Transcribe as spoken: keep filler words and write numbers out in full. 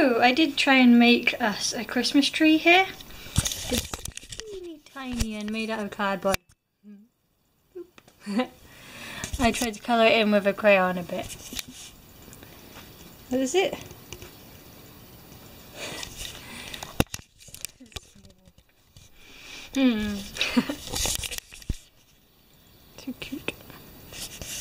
So I did try and make us a Christmas tree here. It's really tiny and made out of cardboard. I tried to colour it in with a crayon a bit. What is it? Hmm.